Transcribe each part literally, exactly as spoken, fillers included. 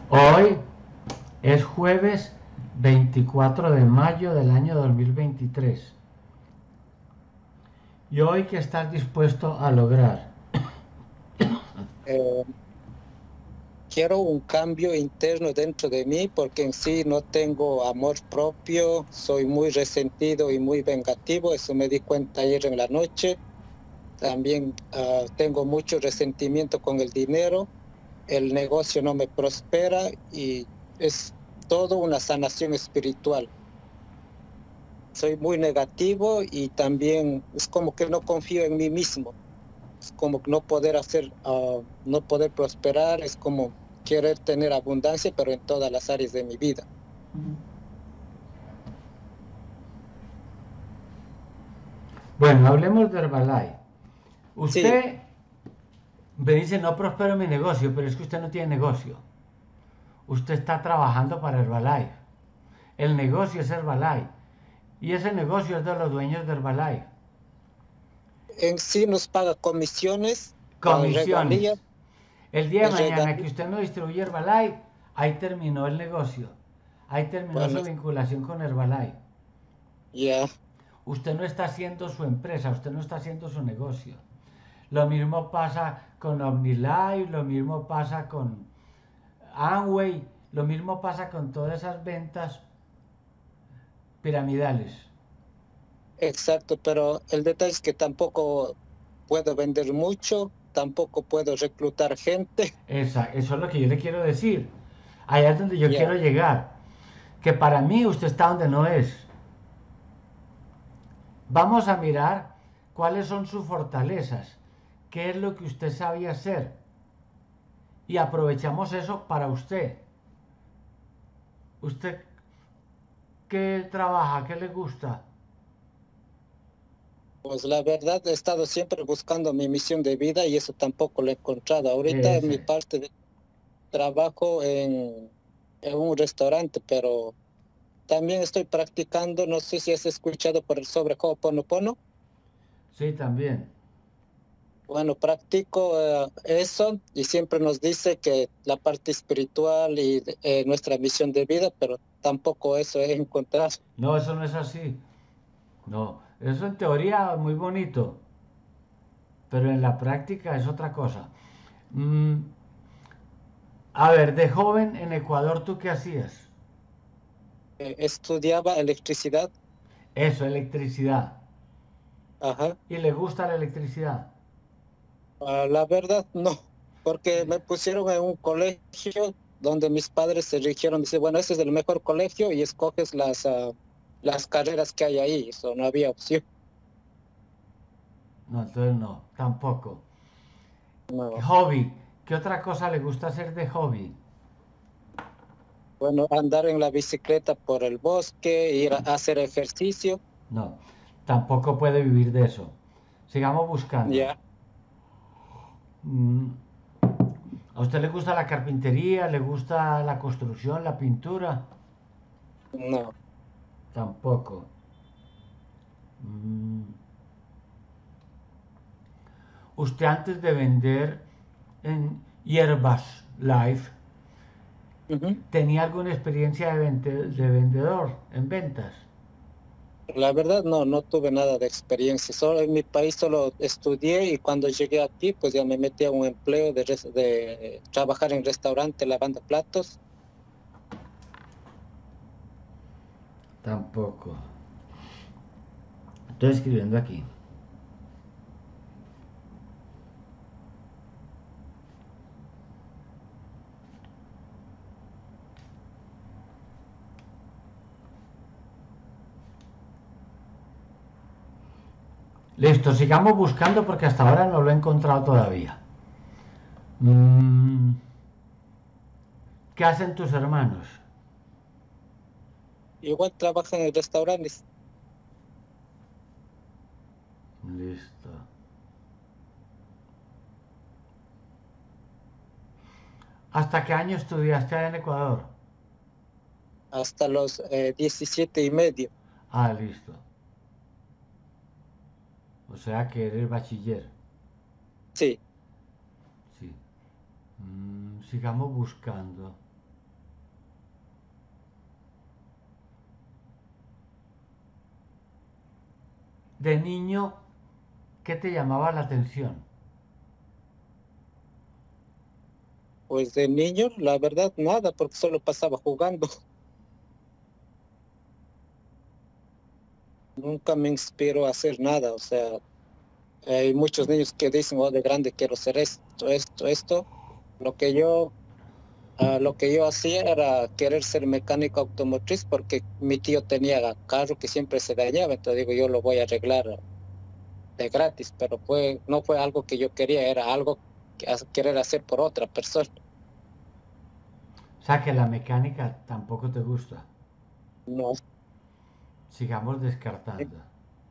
Hoy es jueves veinticuatro de mayo del año dos mil veintitrés. ¿Y hoy qué estás dispuesto a lograr? Eh, Quiero un cambio interno dentro de mí porque en sí no tengo amor propio, soy muy resentido y muy vengativo, eso me di cuenta ayer en la noche. También ah, tengo mucho resentimiento con el dinero, el negocio no me prospera y es todo una sanación espiritual. Soy muy negativo y también es como que no confío en mí mismo. Es como no poder hacer, ah, no poder prosperar, es como querer tener abundancia, pero en todas las áreas de mi vida. Bueno, hablemos de Herbalife. Sí, Usted me dice no prospero mi negocio, pero es que usted no tiene negocio. Usted está trabajando para Herbalife. El negocio es Herbalife. Y ese negocio es de los dueños de Herbalife. en sí nos paga comisiones, ah, regalías, Comisiones. El día de eh, mañana que regalías. usted no distribuye Herbalife, ahí terminó el negocio. Ahí terminó Bueno, su vinculación con Herbalife. ya, Usted no está haciendo su empresa, usted no está haciendo su negocio. Lo mismo pasa con OmniLife, lo mismo pasa con Amway, lo mismo pasa con todas esas ventas piramidales. exacto, pero el detalle es que tampoco puedo vender mucho, tampoco puedo reclutar gente. Esa, eso es lo que yo le quiero decir. Allá es donde yo quiero Ya, llegar. Que para mí usted está donde no es. Vamos a mirar cuáles son sus fortalezas, qué es lo que usted sabe hacer y aprovechamos eso para usted. ¿Usted qué trabaja? ¿Qué le gusta? pues la verdad he estado siempre buscando mi misión de vida y eso tampoco lo he encontrado. Ahorita mi Ese. parte de trabajo en, en un restaurante, pero también estoy practicando, no sé si has escuchado por el sobre Ho'oponopono. Sí, también. Bueno, practico eh, eso y siempre nos dice que la parte espiritual y eh, nuestra misión de vida, pero tampoco eso he encontrado. No, eso no es así. No, eso en teoría es muy bonito, pero en la práctica es otra cosa. Mm, a ver, de joven en Ecuador, ¿tú qué hacías? Eh, estudiaba electricidad, Eso, electricidad. ajá. ¿Y le gusta la electricidad? Ah, la verdad no, porque me pusieron en un colegio donde mis padres se rigieron, dice, bueno, ese es el mejor colegio y escoges las, ah, las carreras que hay ahí, eso no había opción. No, entonces no, tampoco. ¿Qué No. hobby? ¿Qué otra cosa le gusta hacer de hobby? Bueno, andar en la bicicleta por el bosque, ir a hacer ejercicio, No, tampoco puede vivir de eso. Sigamos buscando. ya, Mm, ¿a usted le gusta la carpintería? ¿Le gusta la construcción, la pintura? no. Tampoco. Mm, ¿usted antes de vender en Hierbas Life Ujú. tenía alguna experiencia de, vende- de vendedor en ventas? La verdad no, no tuve nada de experiencia. Solo en mi país solo estudié y cuando llegué aquí, pues ya me metí a un empleo de, res- de trabajar en restaurante lavando platos. Tampoco. Estoy escribiendo aquí. Listo, sigamos buscando porque hasta ahora no lo he encontrado todavía. Mm, ¿qué hacen tus hermanos? Igual trabajan en restaurantes. Listo. ¿Hasta qué año estudiaste allá en Ecuador? Hasta los eh, diecisiete y medio. Ah, listo. O sea que eres bachiller. Sí, Sí. Mm, sigamos buscando. de niño, ¿qué te llamaba la atención? Pues de niño, la verdad, nada, porque solo pasaba jugando. Nunca me inspiró a hacer nada, o sea, hay muchos niños que dicen, oh, de grande quiero ser esto, esto, esto. Lo que yo, ah, lo que yo hacía era querer ser mecánico automotriz porque mi tío tenía carro que siempre se dañaba, entonces digo, yo lo voy a arreglar de gratis, pero fue, no fue algo que yo quería, era algo que as- querer hacer por otra persona. O sea, que la mecánica tampoco te gusta. No, Sigamos descartando.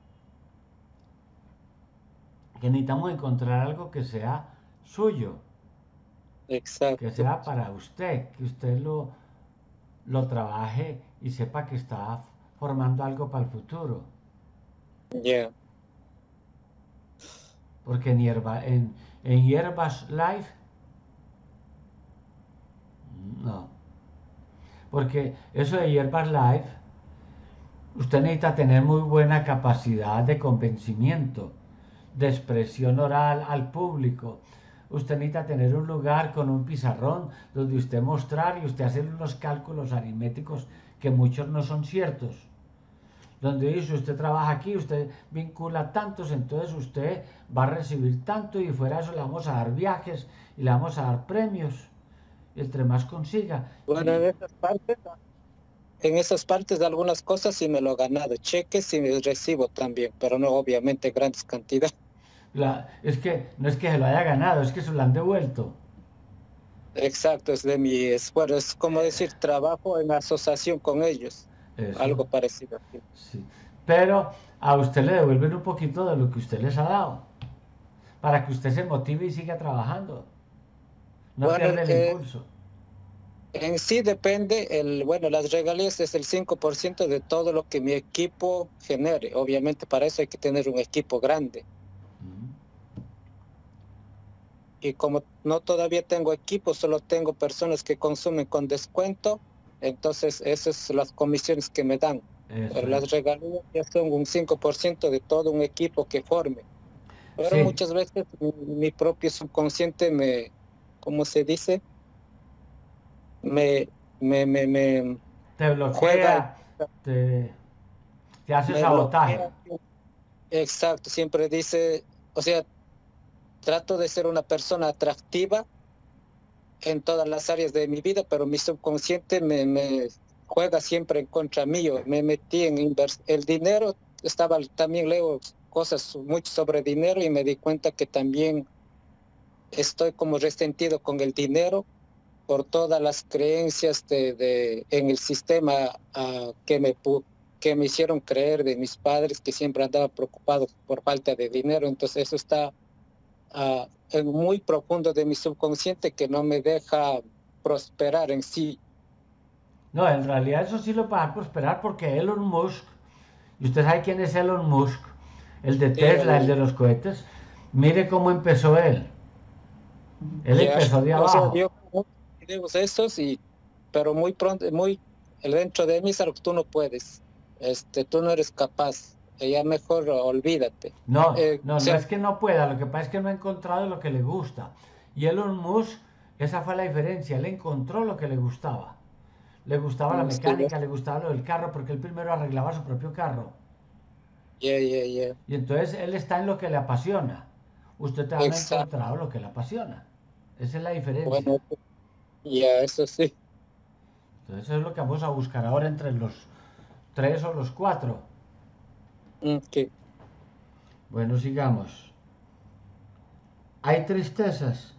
Que necesitamos encontrar algo que sea suyo, que exacto. sea para usted, que usted lo, lo trabaje y sepa que está formando algo para el futuro. Ya. Porque en, hierba, en, en Hierbas Life, no. Porque eso de Hierbas Life, usted necesita tener muy buena capacidad de convencimiento, de expresión oral al público. Usted necesita tener un lugar con un pizarrón donde usted mostrar y usted hacer unos cálculos aritméticos que muchos no son ciertos. Donde dice usted trabaja aquí, usted vincula tantos, entonces usted va a recibir tanto y fuera de eso le vamos a dar viajes y le vamos a dar premios, entre más consiga. Bueno, en Y esas partes, en esas partes de algunas cosas sí me lo he ganado, cheques sí me recibo también, pero no obviamente grandes cantidades. la, es que no es que se lo haya ganado, es que se lo han devuelto. Exacto, es de mi esfuerzo, es como decir, trabajo en asociación con ellos, Eso, algo parecido así. sí. Pero a usted le devuelven un poquito de lo que usted les ha dado, para que usted se motive y siga trabajando. No Bueno, pierda el eh, impulso. en sí depende, el, bueno, las regalías es el cinco por ciento de todo lo que mi equipo genere. Obviamente para eso hay que tener un equipo grande. Mm. Y como no todavía tengo equipo, solo tengo personas que consumen con descuento, entonces esas son las comisiones que me dan. Eso Pero es. las regalías ya son un cinco por ciento de todo un equipo que forme. Pero Sí, muchas veces mi, mi propio subconsciente me, ¿cómo se dice? Me, me, me, me te juega, bloquea, te, te hace me sabotaje. bloquea. Exacto, siempre dice, o sea, trato de ser una persona atractiva en todas las áreas de mi vida, pero mi subconsciente me, me juega siempre en contra mío. Me metí en invers el dinero, estaba también leo cosas mucho sobre dinero y me di cuenta que también estoy como resentido con el dinero por todas las creencias de, de en el sistema uh, que me que me hicieron creer de mis padres que siempre andaba preocupado por falta de dinero. Entonces eso está uh, en muy profundo de mi subconsciente que no me deja prosperar en sí. No, en realidad eso sí lo va a prosperar porque Elon Musk, y usted sabe quién es Elon Musk, el de Sí, Tesla, el el, de los cohetes, mire cómo empezó él. Él ya, empezó de o sea, abajo. yo videos esos y, pero muy pronto, muy, el dentro de mí es algo que tú no puedes, este, tú no eres capaz, ya mejor olvídate. No, Eh, o no, no sea, es que no pueda, lo que pasa es que no ha encontrado lo que le gusta. Y Elon Musk, esa fue la diferencia, él encontró lo que le gustaba. Le gustaba la mm, sí, mecánica, le gustaba lo del carro, porque él primero arreglaba su propio carro. ya, ya, ya, Y entonces él está en lo que le apasiona. Usted todavía no ha exacto, encontrado lo que le apasiona. Esa es la diferencia. bueno, ya, eso sí. Entonces eso es lo que vamos a buscar ahora entre los tres o los cuatro. Mm, que Bueno, sigamos. Hay tristezas.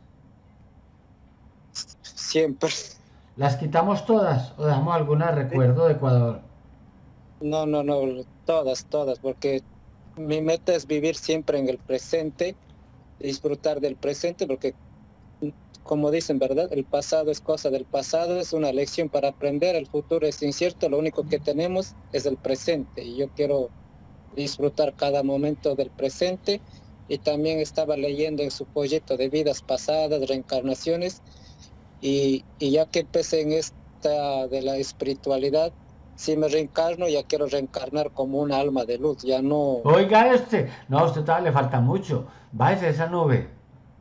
siempre. ¿Las quitamos todas o damos alguna Sí. recuerdo de Ecuador? No, no, no, todas, todas, porque mi meta es vivir siempre en el presente, disfrutar del presente, porque como dicen, ¿verdad? El pasado es cosa del pasado, es una lección para aprender, el futuro es incierto, lo único que tenemos es el presente y yo quiero disfrutar cada momento del presente. Y también estaba leyendo en su proyecto de vidas pasadas, reencarnaciones, y, y ya que empecé en esta de la espiritualidad, si me reencarno, ya quiero reencarnar como un alma de luz, ya no, Oiga este. No, a usted todavía le falta mucho. Váyase a esa nube.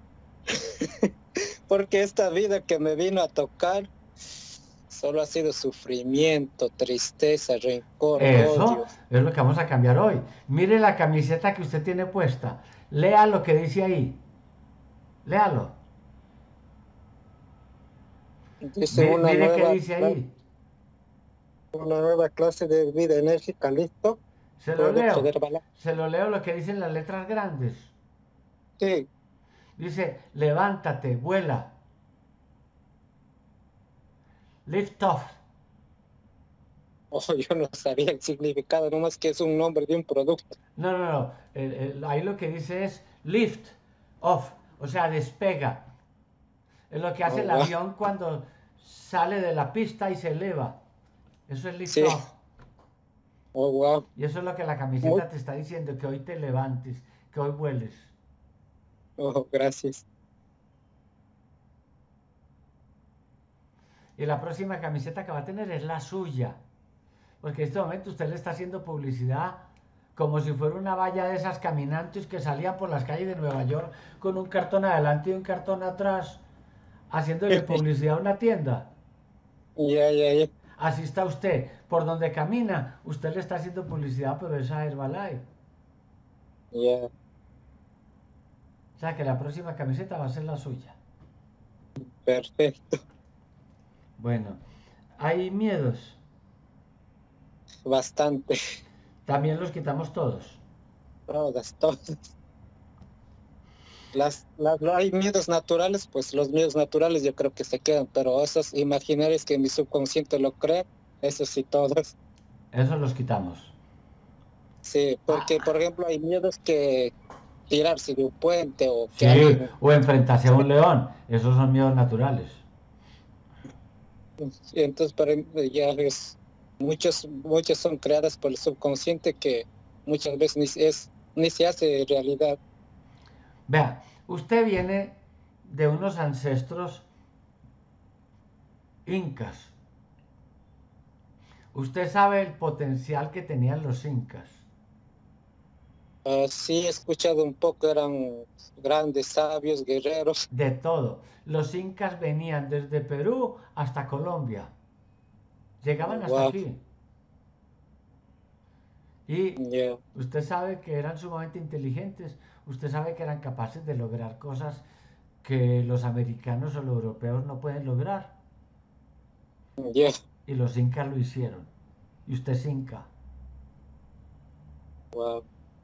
porque esta vida que me vino a tocar solo ha sido sufrimiento, tristeza, rencor, Eso odio. es lo que vamos a cambiar hoy. Mire la camiseta que usted tiene puesta. Lea lo que dice ahí. Léalo. Dice Mire, una mire qué nueva, dice ahí. una nueva clase de vida enérgica, listo, Se lo puede leo. acceder a... Se lo leo lo que dicen las letras grandes. Sí, Dice, levántate, vuela. Lift off. oh, yo no sabía el significado, nomás que es un nombre de un producto. No, no, no. El- el- ahí lo que dice es lift off. O sea, despega. Es lo que hace Oh, el wow. avión cuando sale de la pista y se eleva. Eso es lift Sí, off. oh, wow. Y eso es lo que la Muy, camiseta te está diciendo, que hoy te levantes, que hoy vueles. oh, gracias. Y la próxima camiseta que va a tener es la suya. Porque en este momento usted le está haciendo publicidad como si fuera una valla de esas caminantes que salían por las calles de Nueva York con un cartón adelante y un cartón atrás, haciéndole publicidad a una tienda. Ya, ya, ya. Así está usted. Por donde camina, usted le está haciendo publicidad, pero es a Herbalife. Ya, O sea que la próxima camiseta va a ser la suya. perfecto. Bueno, hay miedos. Bastante. También los quitamos todos. Todas, todas. Las, las, hay miedos naturales, pues los miedos naturales yo creo que se quedan, pero esos imaginarios que mi subconsciente lo crea, esos sí todos. Esos los quitamos. Sí, porque por ejemplo hay miedos que tirarse de un puente o que Sí, alguien... o enfrentarse a un león. Esos son miedos naturales. Entonces para mí ya es... Muchos, muchas son creadas por el subconsciente que muchas veces ni, se- es, ni se hace realidad. Vea, usted viene de unos ancestros incas. Usted sabe el potencial que tenían los incas. Ah, sí, he escuchado un poco, eran grandes sabios, guerreros. De todo. Los incas venían desde Perú hasta Colombia. Llegaban hasta Wow, aquí. Y ya, usted sabe que eran sumamente inteligentes. Usted sabe que eran capaces de lograr cosas que los americanos o los europeos no pueden lograr. ya, Y los incas lo hicieron. Y usted es inca. wow.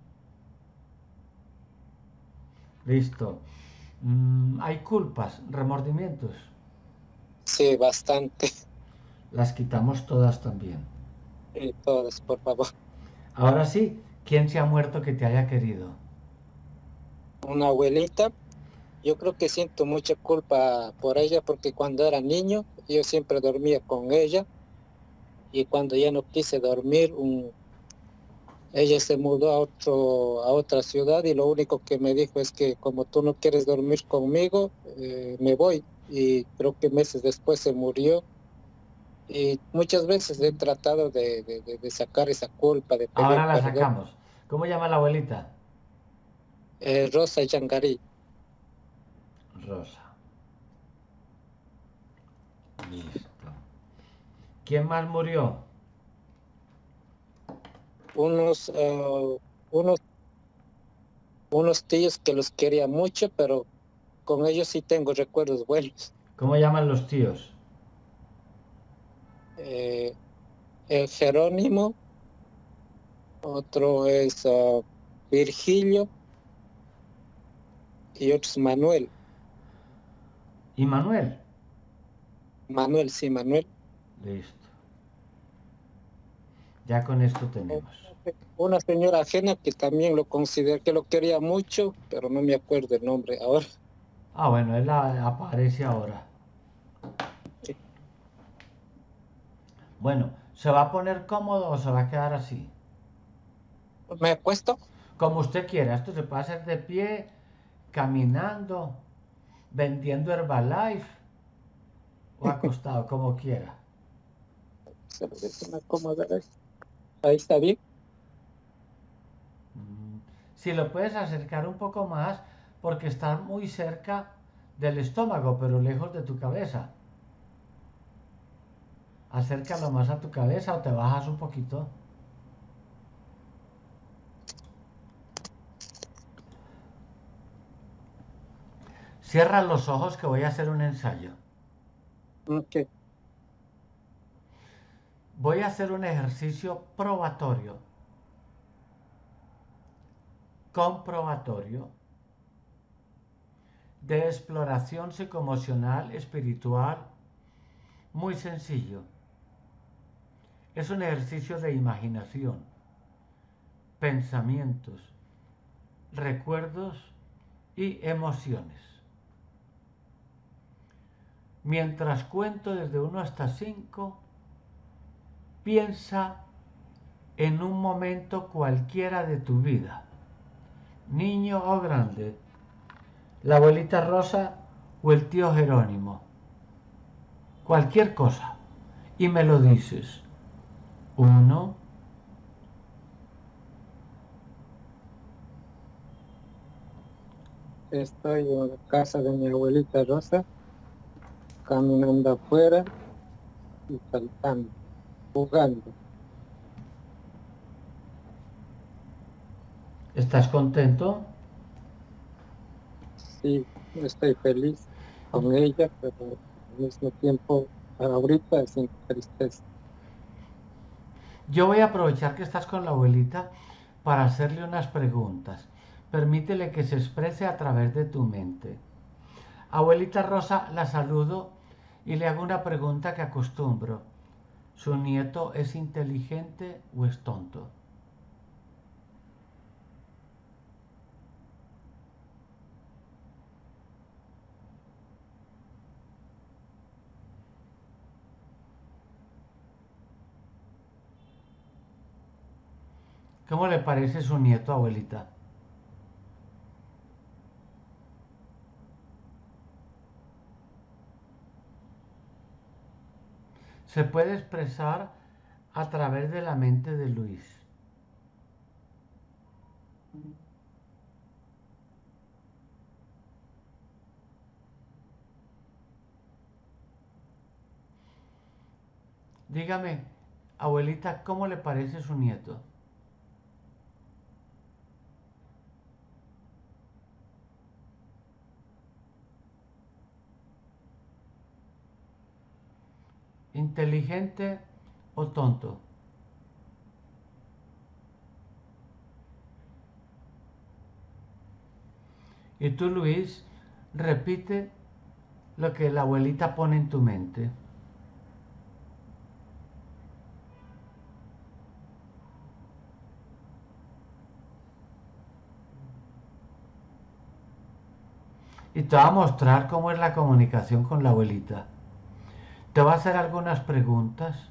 Listo. Mm, hay culpas, remordimientos. Sí, bastante. Las quitamos todas también. Y todos, por favor. Ahora sí, ¿quién se ha muerto que te haya querido? Una abuelita, yo creo que siento mucha culpa por ella porque cuando era niño yo siempre dormía con ella y cuando ya no quise dormir, un, ella se mudó a otro, a otra ciudad y lo único que me dijo es que como tú no quieres dormir conmigo, eh, me voy. Y creo que meses después se murió. Y muchas veces he tratado de, de, de- de sacar esa culpa, de pedir Ahora la perdón. sacamos. ¿Cómo llama la abuelita? Eh, Rosa Yangarí, Rosa. Listo. ¿Quién más murió? unos, eh, unos, unos tíos que los quería mucho, pero con ellos sí tengo recuerdos buenos. ¿Cómo llaman los tíos? Eh, el Jerónimo, otro es ah, Virgilio y otro es Manuel. ¿Y Manuel? Manuel, sí, Manuel. Listo. Ya con esto tenemos. Una señora ajena que también lo consideré, que lo quería mucho, pero no me acuerdo el nombre ahora. Ah, bueno, él la- aparece ahora. Bueno, ¿se va a poner cómodo o se va a quedar así? ¿Me he puesto? Como usted quiera. Esto se puede hacer de pie, caminando, vendiendo Herbalife o acostado, como quiera. Se lo déjame acomodar ahí. Ahí está bien. Mm, Si lo puedes acercar un poco más, porque está muy cerca del estómago, pero lejos de tu cabeza. Acércalo más a tu cabeza o te bajas un poquito. Cierra los ojos que voy a hacer un ensayo. Ok. Voy a hacer un ejercicio probatorio, comprobatorio, de exploración psicoemocional, espiritual, muy sencillo. Es un ejercicio de imaginación, pensamientos, recuerdos y emociones. Mientras cuento desde uno hasta cinco, piensa en un momento cualquiera de tu vida, niño o grande, la abuelita Rosa o el tío Jerónimo, cualquier cosa, y me lo dices. Uno, Estoy en la casa de mi abuelita Rosa, caminando afuera y saltando, jugando. ¿estás contento? Sí, estoy feliz con ella, pero al mismo tiempo, ahorita siento tristeza. Yo voy a aprovechar que estás con la abuelita para hacerle unas preguntas. Permítele que se exprese a través de tu mente. Abuelita Rosa, la saludo y le hago una pregunta que acostumbro. ¿Su nieto es inteligente o es tonto? ¿Cómo le parece su nieto, abuelita? Se puede expresar a través de la mente de Luis. Dígame, abuelita, ¿cómo le parece su nieto? ¿Inteligente o tonto? Y tú, Luis, repite lo que la abuelita pone en tu mente. Y te va a mostrar cómo es la comunicación con la abuelita. Te va a hacer algunas preguntas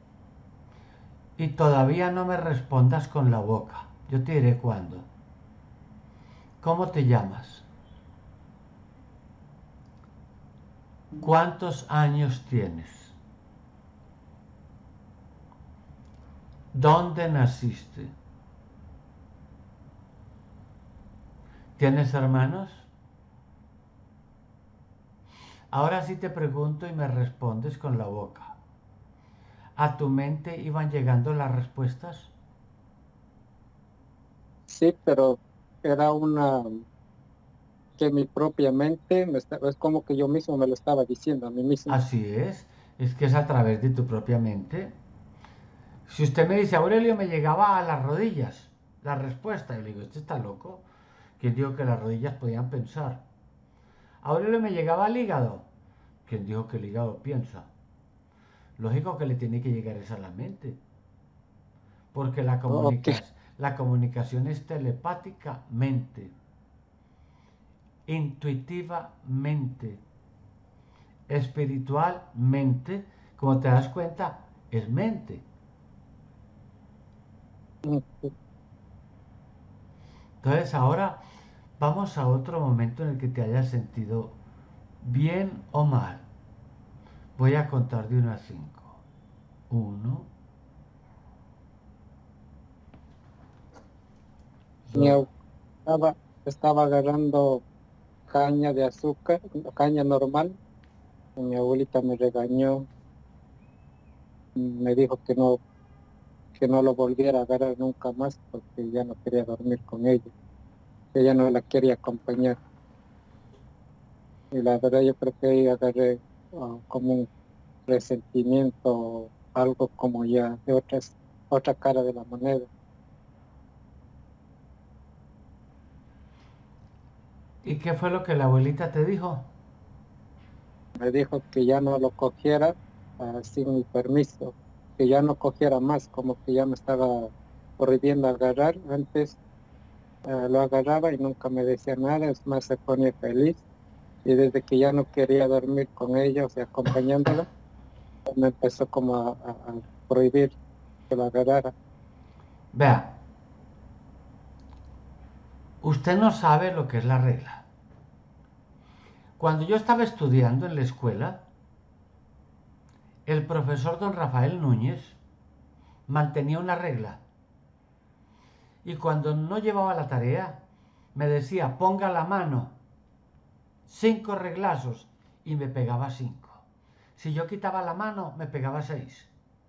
y todavía no me respondas con la boca. Yo te diré cuándo. ¿Cómo te llamas? ¿Cuántos años tienes? ¿Dónde naciste? ¿Tienes hermanos? Ahora sí te pregunto y me respondes con la boca. ¿A tu mente iban llegando las respuestas? Sí, pero era una que mi propia mente, me estaba- es como que yo mismo me lo estaba diciendo a mí mismo. Así es, es que es a través de tu propia mente. Si usted me dice, Aurelio, me llegaba a las rodillas la respuesta, y le digo, ¿este está loco? ¿Quién dijo que las rodillas podían pensar? Aurelio, me llegaba al hígado. ¿Quién dijo que el hígado piensa? Lógico que le tiene que llegar esa a la mente, porque la, Ok, comunica la comunicación es telepáticamente, intuitivamente, espiritualmente. Como te das cuenta, es mente. ok. Entonces ahora vamos a otro momento en el que te hayas sentido bien o mal. Voy a contar de uno a cinco. Uno, Mi dos. abuela estaba, estaba agarrando caña de azúcar, caña normal, y mi abuelita me regañó, me dijo que no, que no lo volviera a agarrar nunca más porque ya no quería dormir con ella, que ella no la quería acompañar. Y la verdad yo creo que ahí agarré ah, como un resentimiento, algo como ya de otras, otra cara de la moneda. ¿Y qué fue lo que la abuelita te dijo? Me dijo que ya no lo cogiera ah, sin mi permiso, que ya no cogiera más, como que ya me estaba prohibiendo agarrar. Antes ah, lo agarraba y nunca me decía nada, es más, se ponía feliz. Y desde que ya no quería dormir con ella, o sea, acompañándola, me empezó como a, a- a prohibir que lo agarrara. Vea, usted no sabe lo que es la regla. Cuando yo estaba estudiando en la escuela, el profesor don Rafael Núñez mantenía una regla y cuando no llevaba la tarea me decía ponga la mano, cinco reglazos y me pegaba cinco. Si yo quitaba la mano me pegaba seis.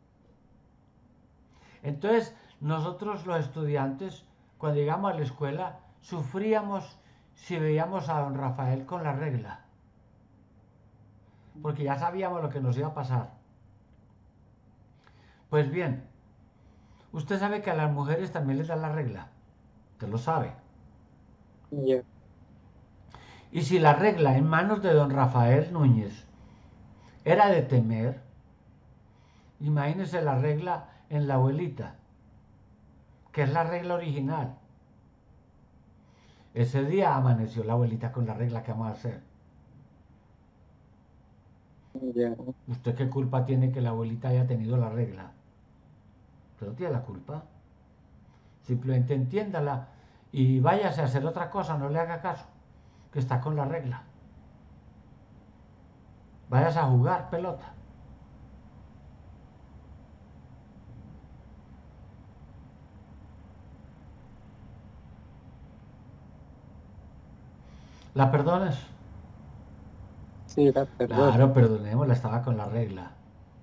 Entonces nosotros los estudiantes cuando llegamos a la escuela sufríamos si veíamos a don Rafael con la regla, porque ya sabíamos lo que nos iba a pasar. Pues bien, usted sabe que a las mujeres también les da la regla, usted lo sabe. Y ya, Y si la regla en manos de don Rafael Núñez era de temer, imagínese la regla en la abuelita, que es la regla original. Ese día amaneció la abuelita con la regla que vamos a hacer. ya, ¿Usted qué culpa tiene que la abuelita haya tenido la regla? Usted no tiene la culpa. Simplemente entiéndala y váyase a hacer otra cosa, no le haga caso, que está con la regla. Váyase a jugar pelota. ¿La perdones? sí, la perdón. Claro, perdonémosla, estaba con la regla.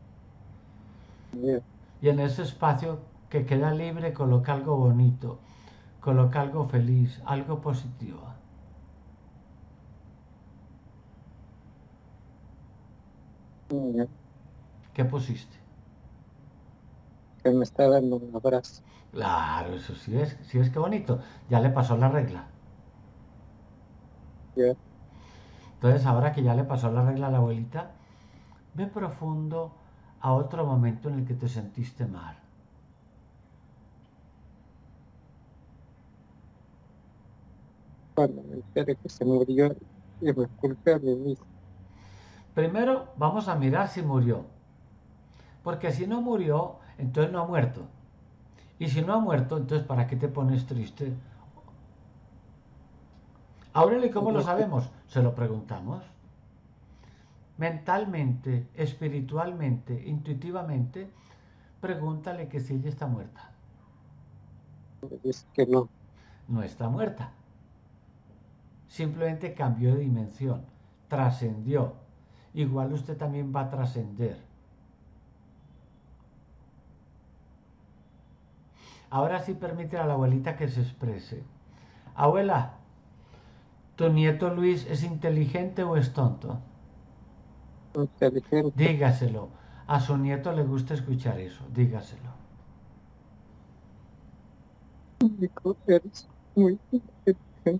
Ya, Y en ese espacio que queda libre coloca algo bonito, coloca algo feliz, algo positivo. ya, ¿Qué pusiste? que me está dando un abrazo. Claro, eso sí es, sí es que bonito. Ya le pasó la regla. Ya, Entonces, ahora que ya le pasó la regla a la abuelita, ve profundo a otro momento en el que te sentiste mal. cuando me enteré que se murió y me culpé a mí mismo. Primero, vamos a mirar si murió. Porque si no murió, entonces no ha muerto. Y si no ha muerto, entonces ¿para qué te pones triste? Aurelio, ¿cómo lo No, sabemos? Se lo preguntamos. Mentalmente, espiritualmente, intuitivamente, pregúntale que si ella está muerta. me dice que no. No está muerta. Simplemente cambió de dimensión, trascendió. Igual usted también va a trascender. Ahora sí permite a la abuelita que se exprese. Abuela, ¿tu nieto Luis es inteligente o es tonto? Inteligente. Dígaselo. A su nieto le gusta escuchar eso. Dígaselo. Hijo, eres muy inteligente.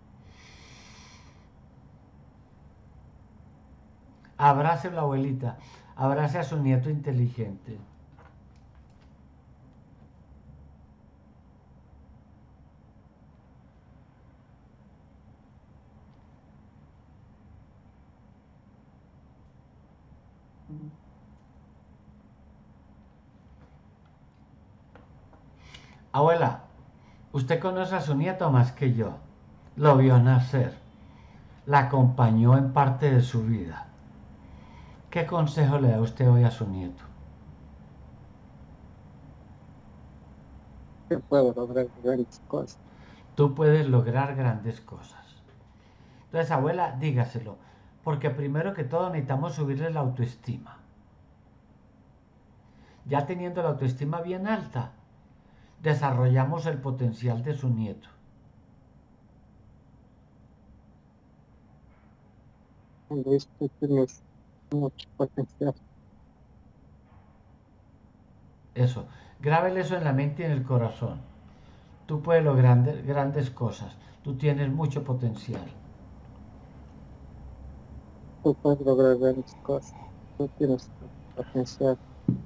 Abrace a la abuelita. Abrace a su nieto inteligente. Abuela, usted conoce a su nieto más que yo. Lo vio nacer. La acompañó en parte de su vida. ¿Qué consejo le da usted hoy a su nieto? que puedo lograr grandes cosas. Tú puedes lograr grandes cosas. Entonces, abuela, dígaselo, porque primero que todo necesitamos subirle la autoestima. Ya teniendo la autoestima bien alta, desarrollamos el potencial de su nieto. Luis, tú tienes mucho potencial. Eso, grábele eso en la mente y en el corazón. Tú puedes lograr grandes, grandes cosas. Tú tienes mucho potencial. Tú puedes lograr grandes cosas. Tú tienes potencial.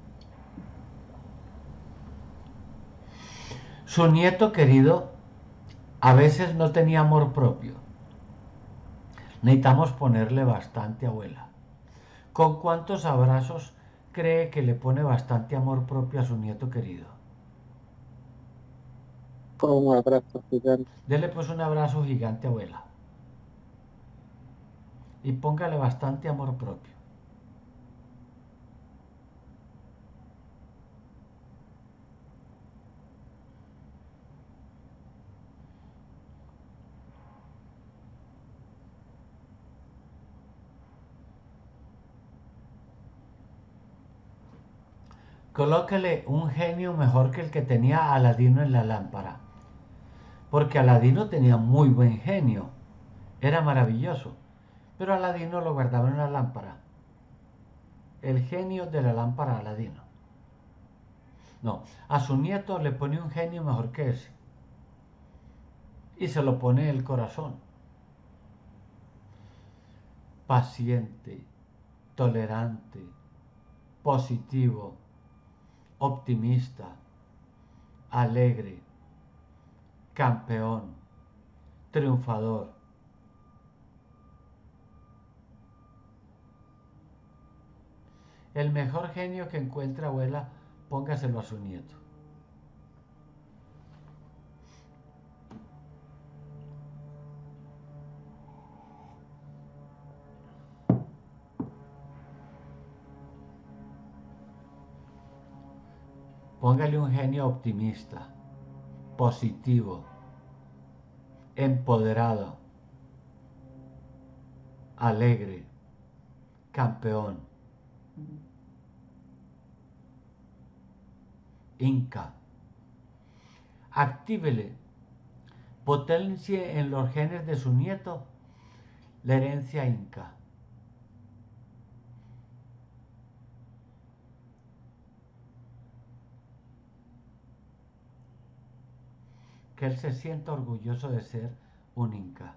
Su nieto querido a veces no tenía amor propio. Necesitamos ponerle bastante, abuela. ¿Con cuántos abrazos cree que le pone bastante amor propio a su nieto querido? Con un abrazo gigante. Dele pues un abrazo gigante, abuela. Y póngale bastante amor propio. Colóquele un genio mejor que el que tenía Aladino en la lámpara. Porque Aladino tenía muy buen genio. Era maravilloso. Pero Aladino lo guardaba en una lámpara. El genio de la lámpara Aladino. No, a su nieto le pone un genio mejor que ese. Y se lo pone en el corazón. Paciente, tolerante, positivo, optimista, alegre, campeón, triunfador. El mejor genio que encuentre, abuela, póngaselo a su nieto. Póngale un genio optimista, positivo, empoderado, alegre, campeón, inca. Actívele, potencie en los genes de su nieto la herencia inca. Que él se sienta orgulloso de ser un inca.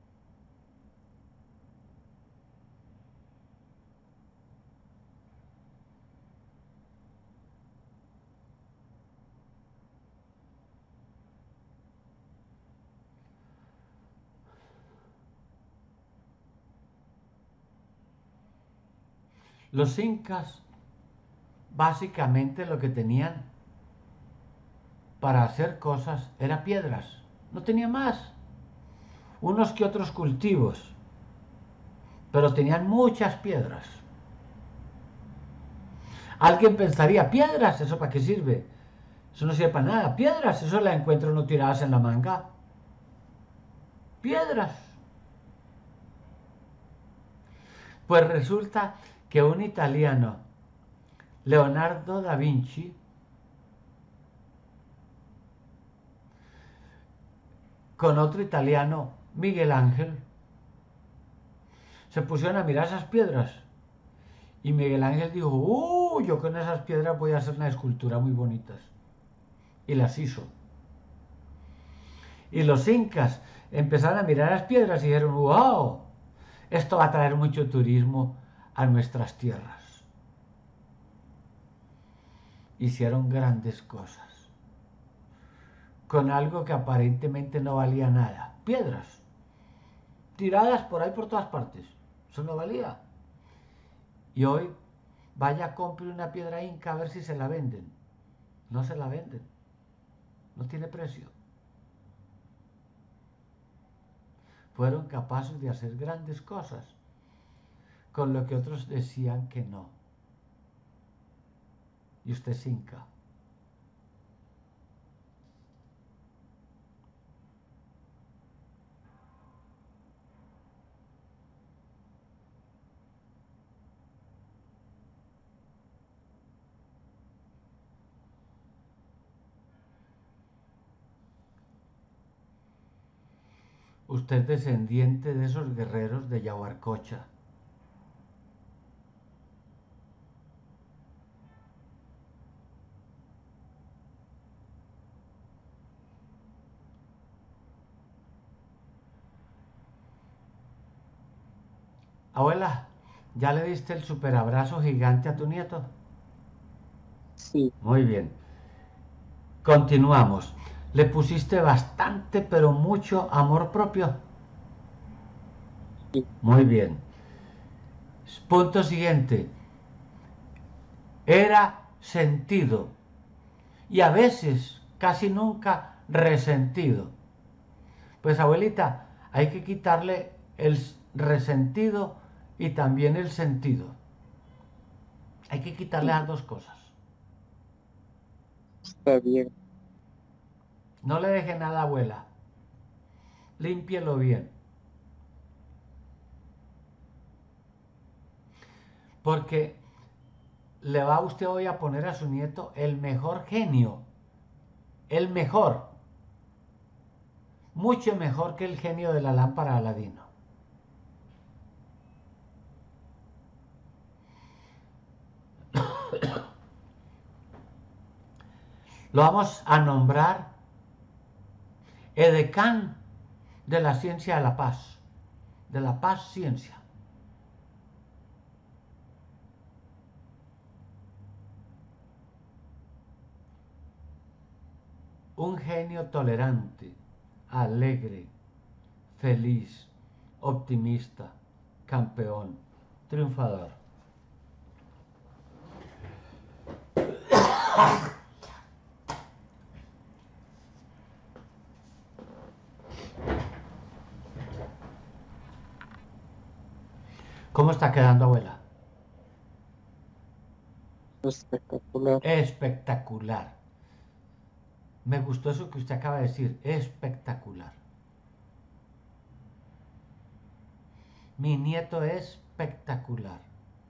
Los incas básicamente lo que tenían para hacer cosas era piedras, no tenía más. Unos que otros cultivos, pero tenían muchas piedras. Alguien pensaría, piedras, ¿eso para qué sirve? Eso no sirve para nada. Piedras, eso la encuentro no tiradas en la manga. Piedras. Pues resulta que un italiano, Leonardo da Vinci, con otro italiano, Miguel Ángel, se pusieron a mirar esas piedras. Y Miguel Ángel dijo, uh, yo con esas piedras voy a hacer una escultura muy bonitas. Y las hizo. Y los incas empezaron a mirar las piedras y dijeron, wow, esto va a traer mucho turismo a nuestras tierras. Hicieron grandes cosas. Con algo que aparentemente no valía nada. Piedras. Tiradas por ahí por todas partes. Eso no valía. Y hoy vaya, compre una piedra inca a ver si se la venden. No se la venden. No tiene precio. Fueron capaces de hacer grandes cosas con lo que otros decían que no. Y usted es inca. Usted es descendiente de esos guerreros de Yaguarcocha. Abuela, ¿ya le diste el superabrazo gigante a tu nieto? Sí, Muy bien. Continuamos. Le pusiste bastante, pero mucho amor propio. sí, Muy bien. Punto siguiente. Era sentido y a veces, casi nunca, resentido. Pues abuelita, hay que quitarle el resentido y también el sentido. Hay que quitarle las sí, dos cosas. está bien. No le deje nada, abuela. Límpielo bien. Porque le va usted hoy a poner a su nieto el mejor genio. El mejor. Mucho mejor que el genio de la lámpara de Aladino. Lo vamos a nombrar edecán de la ciencia de la paz. De la paz ciencia. Un genio tolerante, alegre, feliz, optimista, campeón, triunfador. ¿Cómo está quedando, abuela? Espectacular. Espectacular. Me gustó eso que usted acaba de decir. Espectacular. Mi nieto es espectacular.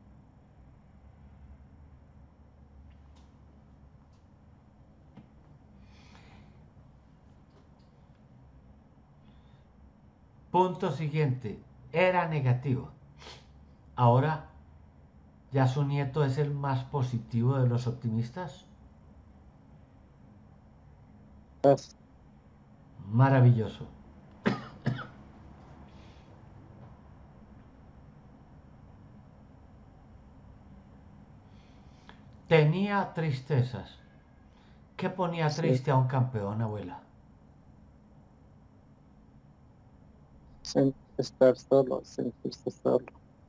Punto siguiente. Era negativo. Ahora ya su nieto es el más positivo de los optimistas. Gracias. Maravilloso. Tenía tristezas. ¿Qué ponía Sí, triste a un campeón, abuela? siempre estar solo, sentirse solo.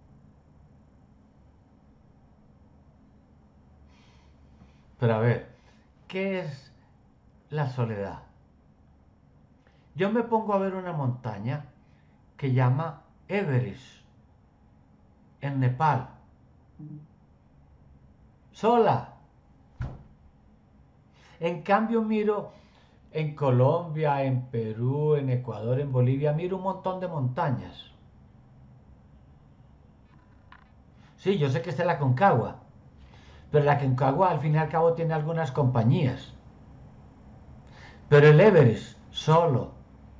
Pero a ver, ¿qué es la soledad? Yo me pongo a ver una montaña que llama Everest, en Nepal, sola. En cambio miro en Colombia, en Perú, en Ecuador, en Bolivia, miro un montón de montañas. Sí, yo sé que está la Concagua, pero la Concagua al fin y al cabo tiene algunas compañías. Pero el Everest, solo.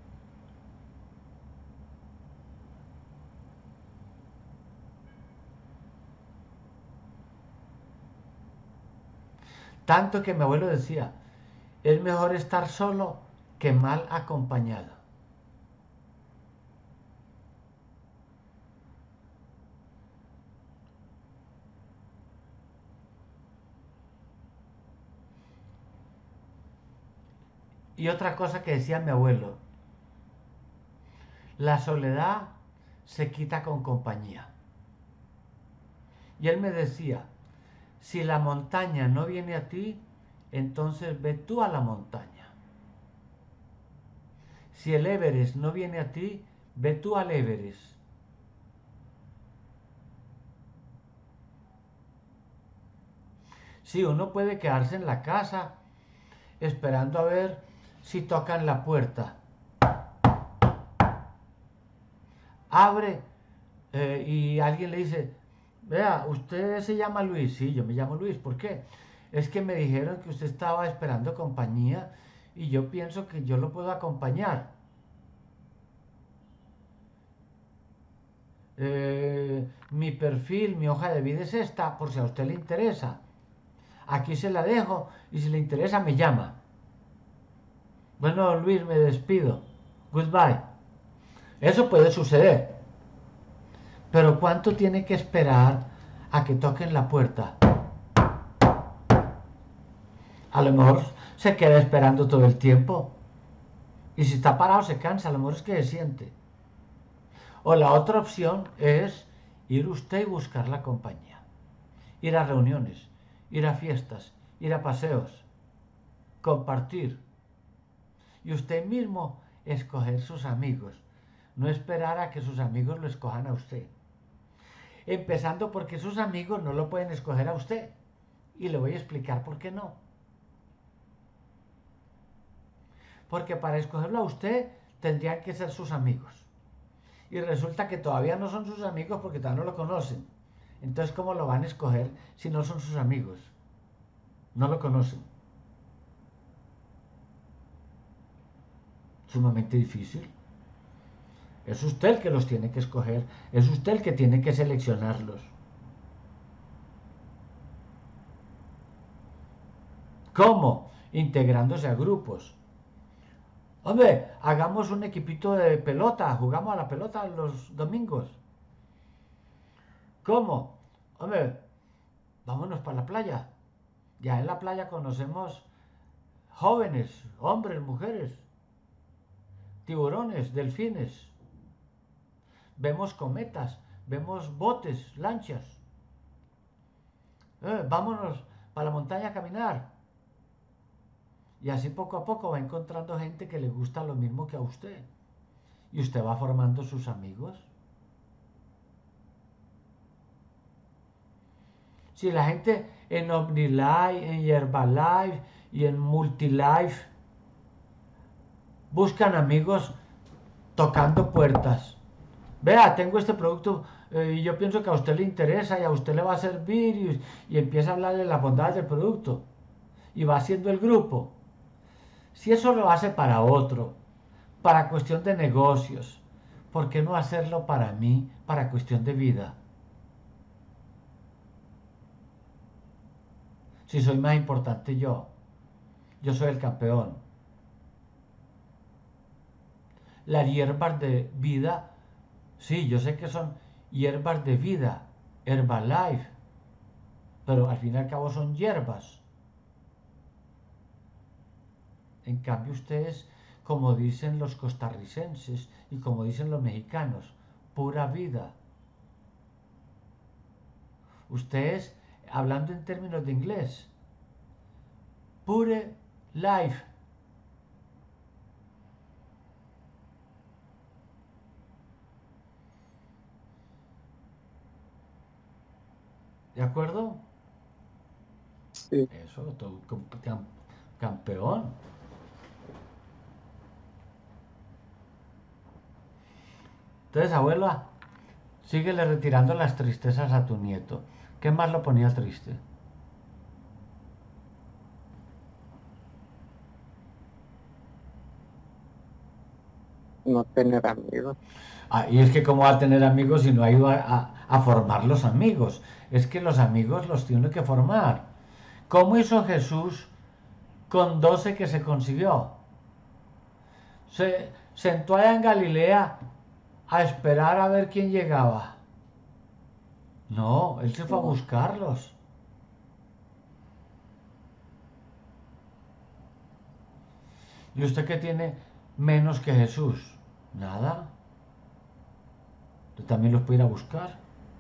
Tanto que mi abuelo decía, es mejor estar solo que mal acompañado. Y otra cosa que decía mi abuelo, la soledad se quita con compañía. Y él me decía, si la montaña no viene a ti, entonces ve tú a la montaña. Si el Everest no viene a ti, ve tú al Everest. Sí, uno puede quedarse en la casa esperando a ver si tocan la puerta. Abre eh, y alguien le dice, vea, usted se llama Luis. Sí, yo me llamo Luis. ¿Por qué? Es que me dijeron que usted estaba esperando compañía y yo pienso que yo lo puedo acompañar. eh, mi perfil, mi hoja de vida es esta, por si a usted le interesa. Aquí se la dejo y si le interesa me llama. Bueno, Luis, me despido. Goodbye. Eso puede suceder. Pero ¿cuánto tiene que esperar a que toquen la puerta? A lo mejor se queda esperando todo el tiempo. Y si está parado se cansa, a lo mejor es que se siente. O la otra opción es ir usted y buscar la compañía. Ir a reuniones, ir a fiestas, ir a paseos, compartir. Y usted mismo escoger sus amigos. No esperar a que sus amigos lo escojan a usted. Empezando porque sus amigos no lo pueden escoger a usted. Y le voy a explicar por qué no. Porque para escogerlo a usted tendrían que ser sus amigos. Y resulta que todavía no son sus amigos porque todavía no lo conocen. Entonces, ¿cómo lo van a escoger si no son sus amigos? No lo conocen. Sumamente difícil. Es usted el que los tiene que escoger. Es usted el que tiene que seleccionarlos. ¿Cómo? Integrándose a grupos. Hombre, hagamos un equipito de pelota. Jugamos a la pelota los domingos. ¿Cómo? Hombre, vámonos para la playa. Ya en la playa conocemos jóvenes, hombres, mujeres, tiburones, delfines. Vemos cometas, vemos botes, lanchas. Eh, vámonos para la montaña a caminar. Y así poco a poco va encontrando gente que le gusta lo mismo que a usted. Y usted va formando sus amigos. Si la gente en OmniLife, en Herbalife y en Multilife buscan amigos tocando puertas. Vea, tengo este producto eh, y yo pienso que a usted le interesa y a usted le va a servir y, y empieza a hablarle de las bondades del producto. Y va haciendo el grupo. Si eso lo hace para otro, para cuestión de negocios, ¿por qué no hacerlo para mí, para cuestión de vida? Si soy más importante yo, yo soy el campeón. Las hierbas de vida, sí, yo sé que son hierbas de vida, Herbalife, pero al fin y al cabo son hierbas. En cambio ustedes, como dicen los costarricenses y como dicen los mexicanos, pura vida. Ustedes, hablando en términos de inglés, pure life. ¿De acuerdo? Sí. Eso, todo campeón. Entonces, abuela, síguele retirando las tristezas a tu nieto. ¿Qué más lo ponía triste? No tener amigos. Ah, y es que cómo va a tener amigos si no ha ido a, a, a formar los amigos. Es que los amigos los tiene que formar. ¿Cómo hizo Jesús con doce que se consiguió? Se sentó allá en Galilea a esperar a ver quién llegaba. No, él se fue a No. buscarlos. ¿Y usted qué tiene menos que Jesús? Nada. Usted también los puede ir a buscar.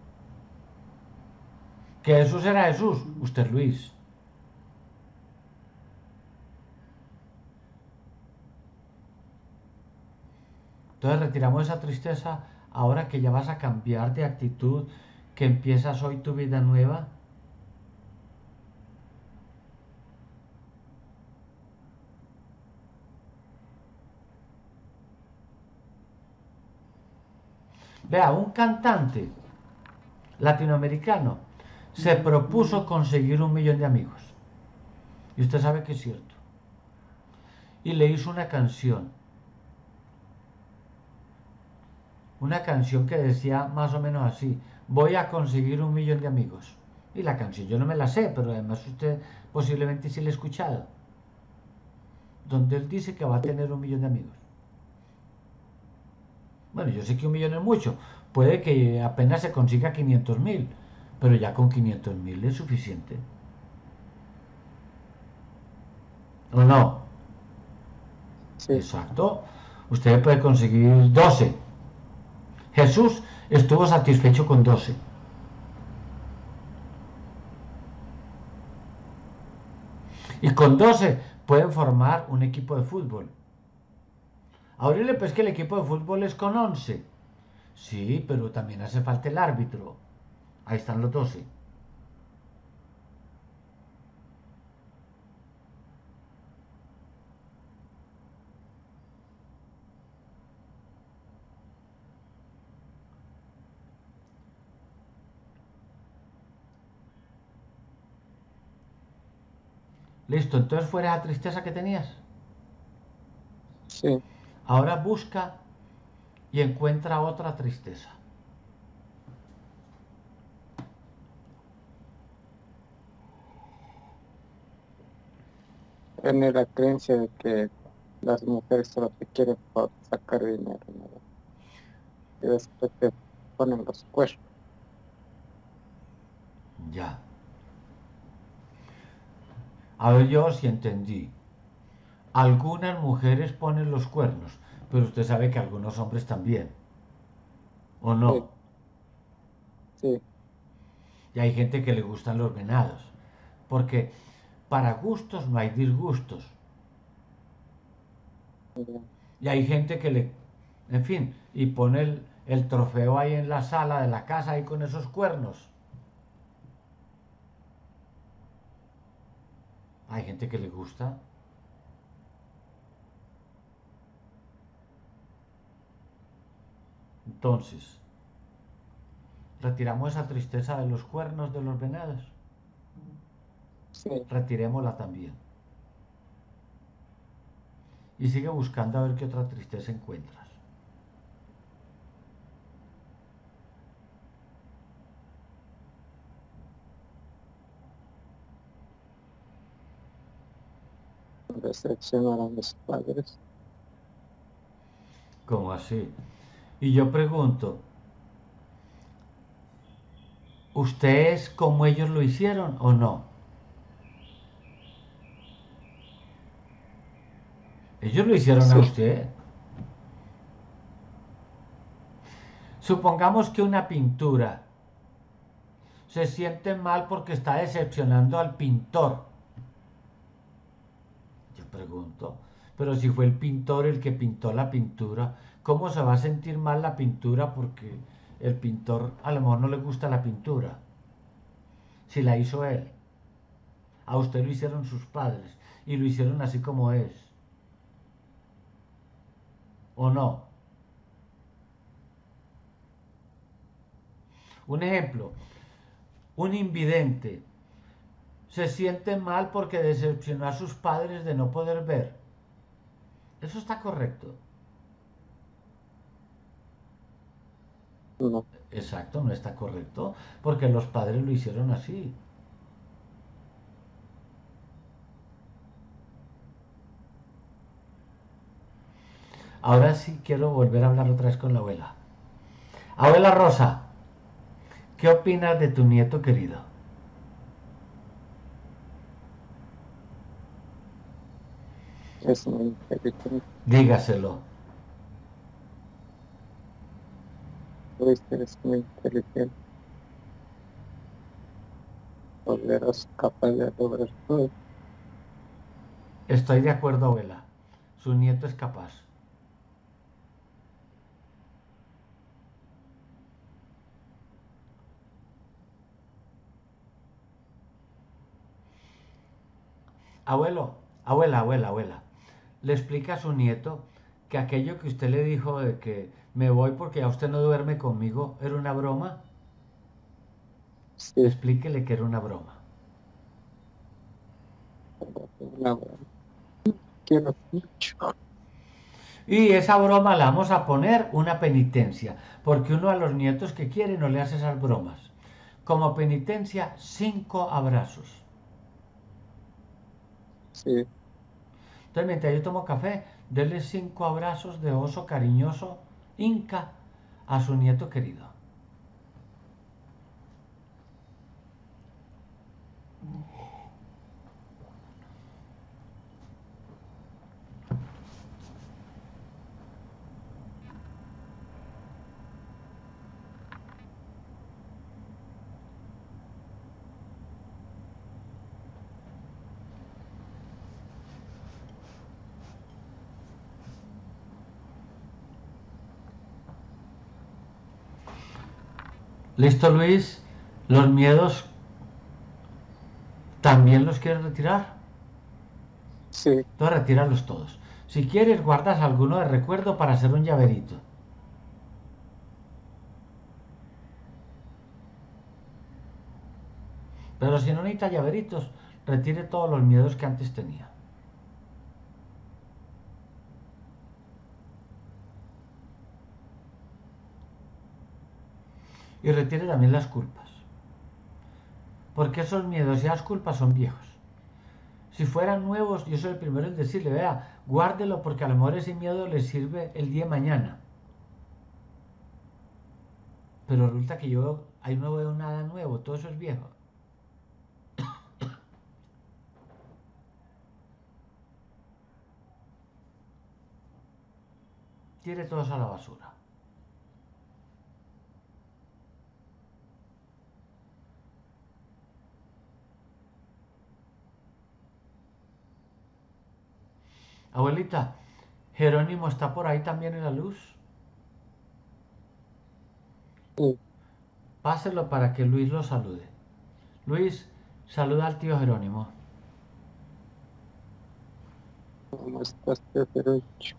¿Que Jesús era Jesús? Usted es Luis. Entonces retiramos esa tristeza ahora que ya vas a cambiar de actitud, que empiezas hoy tu vida nueva. Vea, un cantante latinoamericano se propuso conseguir un millón de amigos. Y usted sabe que es cierto. Y le hizo una canción. una canción que decía más o menos así: voy a conseguir un millón de amigos. Y la canción yo no me la sé, pero además usted posiblemente sí la ha escuchado, donde él dice que va a tener un millón de amigos. Bueno, yo sé que un millón es mucho, puede que apenas se consiga quinientos mil, pero ya con quinientos mil es suficiente. ¿O no? Sí, Exacto. Usted puede conseguir doce. Jesús estuvo satisfecho con doce. Y con doce pueden formar un equipo de fútbol. Ahora pues que el equipo de fútbol es con once. Sí, pero también hace falta el árbitro. Ahí están los doce. Listo, entonces fuera esa tristeza que tenías. sí. Ahora busca y encuentra otra tristeza. Tiene la creencia de que las mujeres solo te quieren por sacar dinero, ¿no? Y después te ponen los cuernos. Ya. A ver, yo sí entendí. Algunas mujeres ponen los cuernos, pero usted sabe que algunos hombres también. ¿O Sí, no? sí, Y hay gente que le gustan los venados. Porque para gustos no hay disgustos. ya, Y hay gente que le, en fin, y pone el, el trofeo ahí en la sala de la casa ahí con esos cuernos. Hay gente que le gusta. Entonces, retiramos esa tristeza de los cuernos de los venados. sí. Retirémosla también. Y sigue buscando a ver qué otra tristeza encuentras. Decepcionar a mis padres. ¿Cómo así? Y yo pregunto, ¿usted es como ellos lo hicieron o no? Ellos lo hicieron a Sí, usted. Supongamos que una pintura se siente mal porque está decepcionando al pintor. Yo pregunto, pero si fue el pintor el que pintó la pintura, ¿cómo se va a sentir mal la pintura porque el pintor a lo mejor no le gusta la pintura? Si la hizo él. A usted lo hicieron sus padres y lo hicieron así como es. ¿O no? Un ejemplo, un invidente se siente mal porque decepcionó a sus padres de no poder ver. Eso está correcto. no. Exacto, no está correcto porque los padres lo hicieron así. Ahora sí quiero volver a hablar otra vez con la abuela. Abuela Rosa, ¿qué opinas de tu nieto querido? Es muy inteligente. Dígaselo. Luis es muy inteligente, poderoso, capaz de lograr todo. Estoy de acuerdo, abuela. Su nieto es capaz. Abuelo, abuela, abuela, abuela. Le explica a su nieto que aquello que usted le dijo de que me voy porque ya usted no duerme conmigo era una broma. Sí, Explíquele que era una broma. una broma. Quiero mucho. Y esa broma la vamos a poner una penitencia, porque uno a los nietos que quiere no le hace esas bromas. Como penitencia, cinco abrazos. Sí. Entonces, mientras yo tomo café, denle cinco abrazos de oso cariñoso inca a su nieto querido. ¿Listo, Luis? Los miedos también los quieres retirar. Sí. Entonces retíralos todos. Si quieres, guardas alguno de recuerdo para hacer un llaverito. Pero si no necesita llaveritos, retire todos los miedos que antes tenía. Y retire también las culpas. Porque esos miedos y las culpas son viejos. Si fueran nuevos, yo soy el primero en decirle, vea, guárdelo porque a lo mejor ese miedo le sirve el día de mañana. Pero resulta que yo ahí no veo nada nuevo, todo eso es viejo. Tire todos a la basura. Abuelita, Jerónimo está por ahí también en la luz. Sí. Páselo para que Luis lo salude. Luis, saluda al tío Jerónimo. ¿Cómo estás, tío Perucho?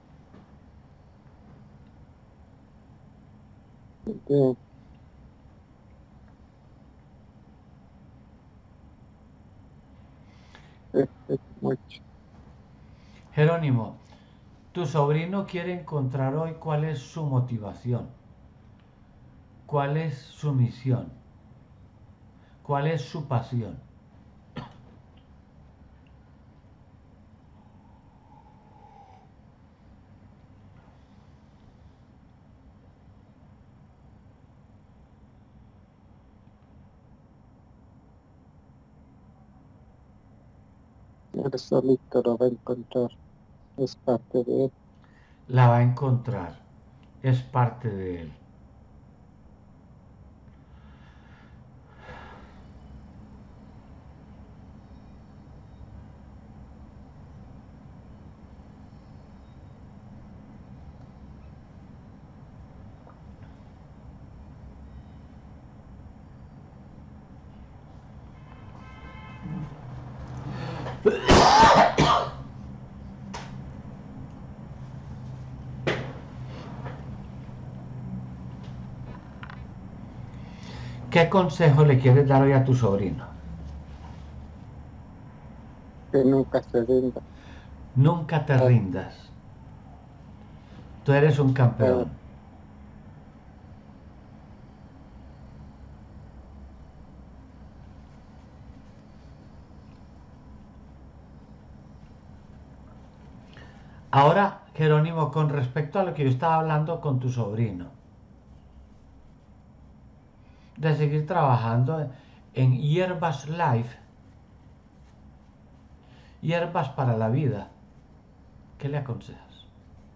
Bien. Perfecto, mucho. Jerónimo, tu sobrino quiere encontrar hoy cuál es su motivación, cuál es su misión, cuál es su pasión. Él solito lo va a encontrar. Es parte de él. La va a encontrar, es parte de él. ¿Qué consejo le quieres dar hoy a tu sobrino? Que nunca se rinda. Nunca te Ah, rindas. Tú eres un ah, campeón. Ahora, Jerónimo, con respecto a lo que yo estaba hablando con tu sobrino, de seguir trabajando en Hierbas Life, Hierbas para la Vida, ¿qué le aconsejas?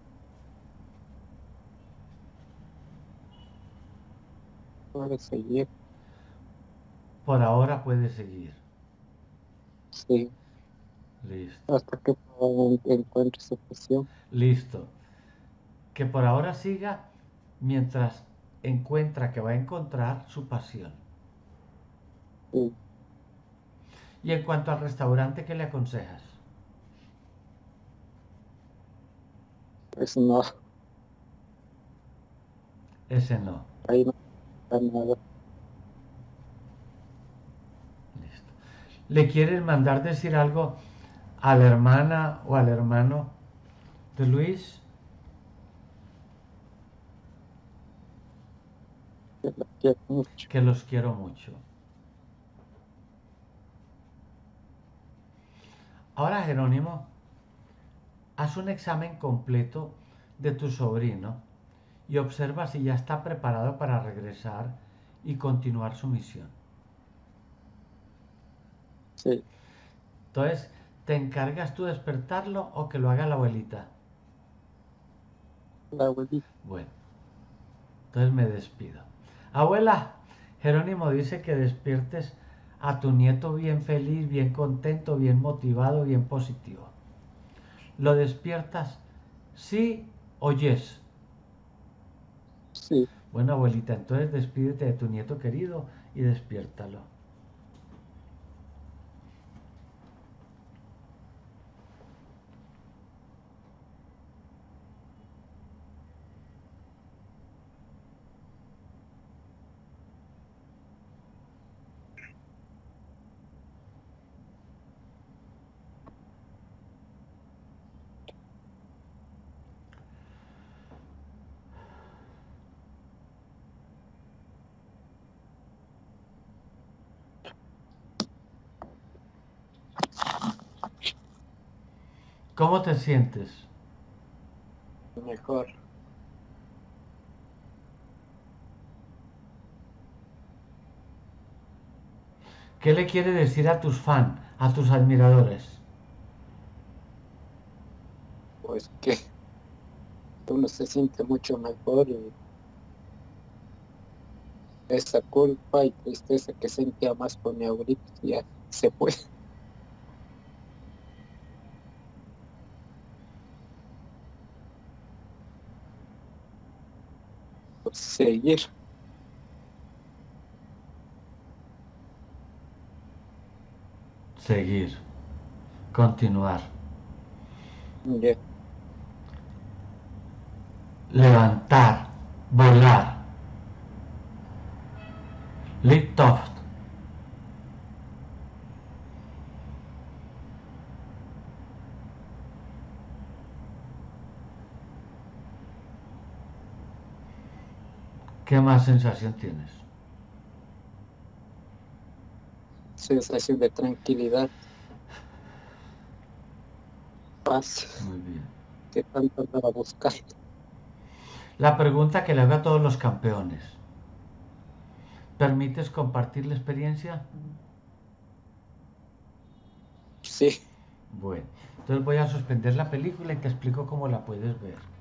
puede seguir. Por ahora puede seguir. Sí. Listo. Hasta que en- encuentre su pasión. Listo. Que por ahora siga mientras encuentra que va a encontrar su pasión. Sí. Y en cuanto al restaurante, ¿qué le aconsejas? Pues no, Ese no. ahí no está nada. Listo. ¿Le quieres mandar decir algo a la hermana o al hermano de Luis? quiero mucho. Que los quiero mucho. Ahora, Jerónimo, haz un examen completo de tu sobrino y observa si ya está preparado para regresar y continuar su misión. Sí, Entonces, ¿te encargas tú de despertarlo o que lo haga la abuelita? la abuelita. Bueno, entonces me despido. Abuela, Jerónimo dice que despiertes a tu nieto bien feliz, bien contento, bien motivado, bien positivo. ¿Lo despiertas sí o yes? Sí, Bueno, abuelita, entonces despídete de tu nieto querido y despiértalo. ¿Cómo te sientes? mejor. ¿Qué le quiere decir a tus fans, a tus admiradores? Pues que uno se siente mucho mejor y esa culpa y tristeza que sentía más por mi abuelito ya se puede seguir. Seguir, continuar, Ya, levantar, volar, lift off. ¿Qué más sensación tienes? sensación de tranquilidad, paz, Muy bien. que tanto andaba buscando. La pregunta que le hago a todos los campeones. ¿Permites compartir la experiencia? Sí, Bueno, entonces voy a suspender la película y te explico cómo la puedes ver.